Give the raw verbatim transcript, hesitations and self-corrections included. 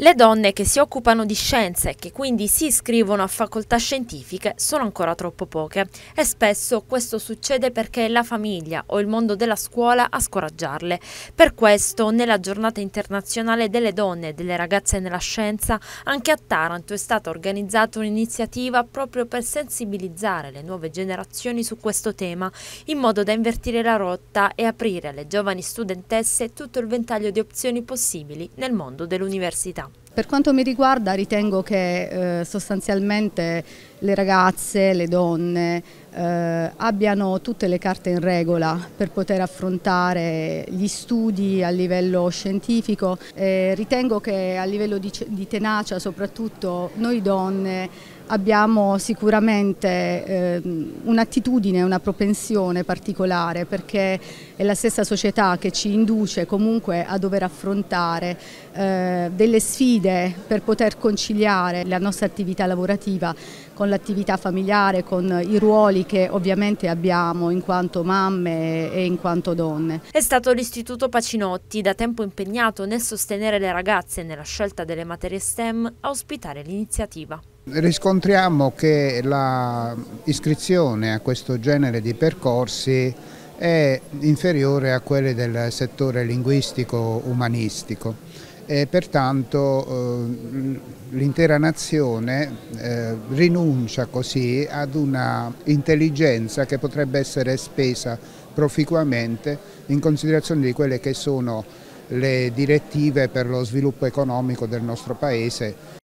Le donne che si occupano di scienze e che quindi si iscrivono a facoltà scientifiche sono ancora troppo poche e spesso questo succede perché è la famiglia o il mondo della scuola a scoraggiarle. Per questo, nella giornata internazionale delle donne e delle ragazze nella scienza, anche a Taranto è stata organizzata un'iniziativa proprio per sensibilizzare le nuove generazioni su questo tema, in modo da invertire la rotta e aprire alle giovani studentesse tutto il ventaglio di opzioni possibili nel mondo dell'università. Per quanto mi riguarda ritengo che eh, sostanzialmente le ragazze, le donne eh, abbiano tutte le carte in regola per poter affrontare gli studi a livello scientifico. E ritengo che a livello di, di tenacia soprattutto noi donne abbiamo sicuramente eh, un'attitudine, una propensione particolare, perché è la stessa società che ci induce comunque a dover affrontare eh, delle sfide per poter conciliare la nostra attività lavorativa con l'attività familiare, con i ruoli che ovviamente abbiamo in quanto mamme e in quanto donne. È stato l'Istituto Pacinotti, da tempo impegnato nel sostenere le ragazze nella scelta delle materie STEM, a ospitare l'iniziativa. Riscontriamo che l'iscrizione a questo genere di percorsi è inferiore a quelle del settore linguistico-umanistico e pertanto eh, l'intera nazione eh, rinuncia così ad una intelligenza che potrebbe essere spesa proficuamente in considerazione di quelle che sono le direttive per lo sviluppo economico del nostro Paese.